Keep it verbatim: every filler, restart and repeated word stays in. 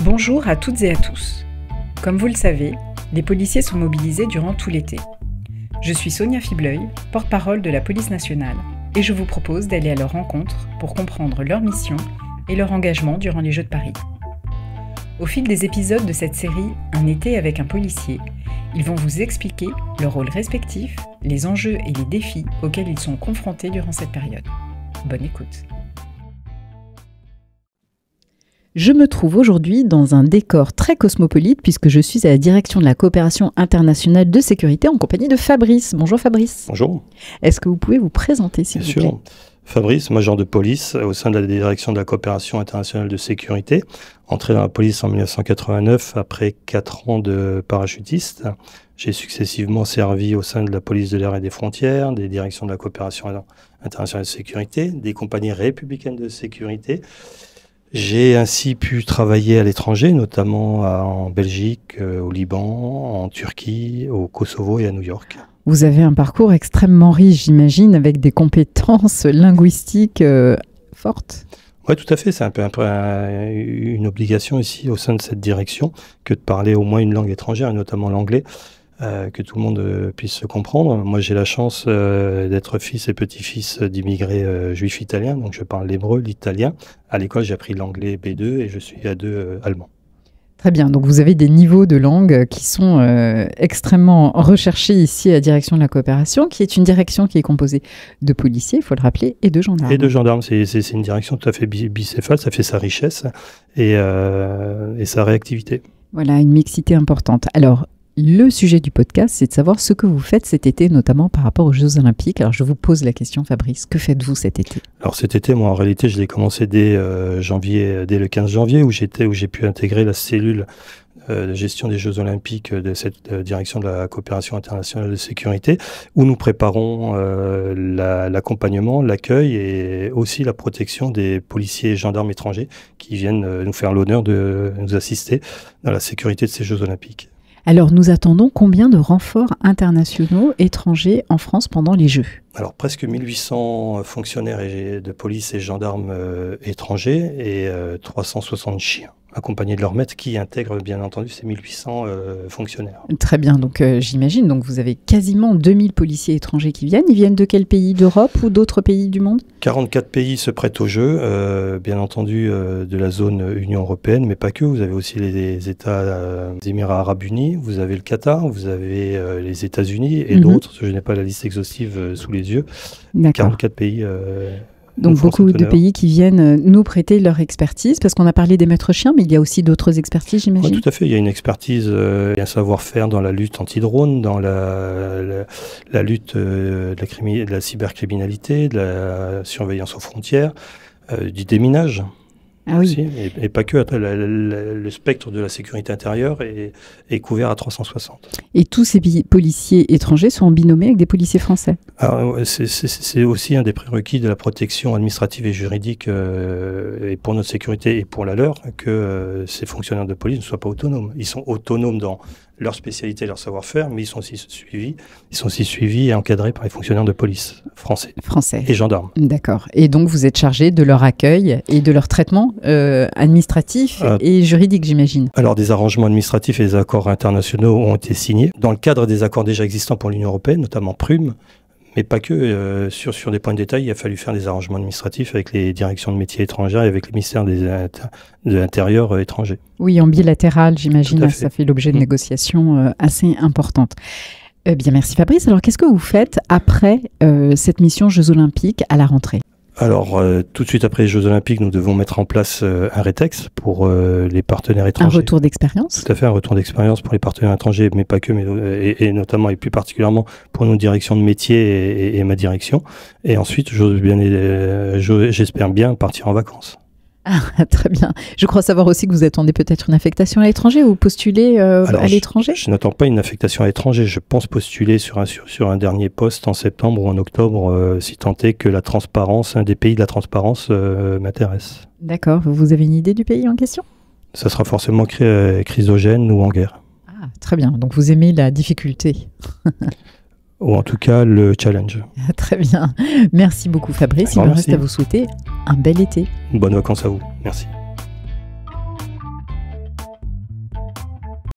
Bonjour à toutes et à tous. Comme vous le savez, les policiers sont mobilisés durant tout l'été. Je suis Sonia Fibleuil, porte-parole de la police nationale, et je vous propose d'aller à leur rencontre pour comprendre leur mission et leur engagement durant les Jeux de Paris. Au fil des épisodes de cette série « Un été avec un policier », ils vont vous expliquer leurs rôles respectifs, les enjeux et les défis auxquels ils sont confrontés durant cette période. Bonne écoute. Je me trouve aujourd'hui dans un décor très cosmopolite puisque je suis à la direction de la coopération internationale de sécurité en compagnie de Fabrice. Bonjour Fabrice. Bonjour. Est-ce que vous pouvez vous présenter s'il vous plaît ? Bien sûr. Fabrice, major de police au sein de la direction de la coopération internationale de sécurité. Entré dans la police en mille neuf cent quatre-vingt-neuf après quatre ans de parachutiste. J'ai successivement servi au sein de la police de l'air et des frontières, des directions de la coopération internationale de sécurité, des compagnies républicaines de sécurité. J'ai ainsi pu travailler à l'étranger, notamment en Belgique, au Liban, en Turquie, au Kosovo et à New York. Vous avez un parcours extrêmement riche, j'imagine, avec des compétences linguistiques euh, fortes. Oui, tout à fait. C'est un peu, un peu un, une obligation ici au sein de cette direction que de parler au moins une langue étrangère, et notamment l'anglais, euh, que tout le monde euh, puisse se comprendre. Moi, j'ai la chance euh, d'être fils et petit-fils d'immigrés euh, juifs italiens, donc je parle l'hébreu, l'italien. À l'école, j'ai appris l'anglais B deux et je suis A deux euh, allemand. Très bien, donc vous avez des niveaux de langue qui sont euh, extrêmement recherchés ici à la direction de la coopération, qui est une direction qui est composée de policiers, il faut le rappeler, et de gendarmes. Et de gendarmes, c'est, c'est, c'est une direction tout à fait bicéphale, ça fait sa richesse et, euh, et sa réactivité. Voilà, une mixité importante. Alors, le sujet du podcast, c'est de savoir ce que vous faites cet été, notamment par rapport aux Jeux Olympiques. Alors, je vous pose la question, Fabrice, que faites-vous cet été ? Alors cet été, moi, en réalité, je l'ai commencé dès euh, janvier, dès le quinze janvier, où j'étais, où j'ai pu intégrer la cellule euh, de gestion des Jeux Olympiques de cette euh, direction de la coopération internationale de sécurité, où nous préparons euh, la, l'accompagnement, l'accueil et aussi la protection des policiers et gendarmes étrangers qui viennent euh, nous faire l'honneur de nous assister dans la sécurité de ces Jeux Olympiques. Alors, nous attendons combien de renforts internationaux étrangers en France pendant les Jeux ? Alors, presque mille huit cents fonctionnaires et de police et gendarmes euh, étrangers et euh, trois cent soixante chiens, accompagnés de leurs maîtres, qui intègrent bien entendu ces mille huit cents euh, fonctionnaires. Très bien, donc euh, j'imagine, donc vous avez quasiment deux mille policiers étrangers qui viennent. Ils viennent de quel pays ? D'Europe ou d'autres pays du monde ? quarante-quatre pays se prêtent au jeu, euh, bien entendu euh, de la zone Union européenne, mais pas que. Vous avez aussi les, les États, euh, les Émirats arabes unis, vous avez le Qatar, vous avez euh, les États-Unis et mm-hmm. d'autres. Je n'ai pas la liste exhaustive euh, sous les yeux. D'accord. quarante-quatre pays. Euh, Donc beaucoup de pays qui viennent nous prêter leur expertise, parce qu'on a parlé des maîtres chiens, mais il y a aussi d'autres expertises, j'imagine. Oui, tout à fait. Il y a une expertise, euh, un savoir-faire dans la lutte anti-drone, dans la, la, la lutte euh, de, la crimi- de la cybercriminalité, de la surveillance aux frontières, euh, du déminage. Ah oui. Aussi, et, et pas que. La, la, la, le spectre de la sécurité intérieure est, est couvert à trois cent soixante. Et tous ces policiers étrangers sont binômés avec des policiers français ? Alors, c'est, c'est, c'est aussi un des prérequis de la protection administrative et juridique euh, et pour notre sécurité et pour la leur, que euh, ces fonctionnaires de police ne soient pas autonomes. Ils sont autonomes dans leur spécialité, leur savoir-faire, mais ils sont aussi suivis, ils sont aussi suivis et encadrés par les fonctionnaires de police français, français. et gendarmes. D'accord. Et donc vous êtes chargé de leur accueil et de leur traitement euh, administratif euh, et juridique, j'imagine. Alors des arrangements administratifs et des accords internationaux ont été signés dans le cadre des accords déjà existants pour l'Union européenne, notamment Prume. Mais pas que, euh, sur, sur des points de détail, il a fallu faire des arrangements administratifs avec les directions de métiers étrangères et avec les ministères des, de l'Intérieur euh, étrangers. Oui, en bilatéral, j'imagine, fait. Ça fait l'objet de mmh. négociations euh, assez importantes. Euh, bien, merci Fabrice. Alors, qu'est-ce que vous faites après euh, cette mission Jeux Olympiques à la rentrée ? Alors, euh, tout de suite après les Jeux Olympiques, nous devons mettre en place euh, un rétex pour euh, les partenaires étrangers. Un retour d'expérience ? Tout à fait, un retour d'expérience pour les partenaires étrangers, mais pas que, mais, et, et notamment et plus particulièrement pour nos directions de métier et, et, et ma direction. Et ensuite, j'ose bien, euh, j'espère bien partir en vacances. Ah, très bien. Je crois savoir aussi que vous attendez peut-être une affectation à l'étranger ou postulez euh, Alors, à l'étranger. Je, je n'attends pas une affectation à l'étranger. Je pense postuler sur un, sur, sur un dernier poste en septembre ou en octobre, euh, si tant est que la transparence, un des pays de la transparence euh, m'intéresse. D'accord. Vous avez une idée du pays en question ? Ça sera forcément cri- chrysogène ou en guerre. Ah, très bien. Donc vous aimez la difficulté. Ou en tout cas le challenge. Très bien. Merci beaucoup Fabrice. Il me reste à vous souhaiter un bel été. Bonnes vacances à vous. Merci.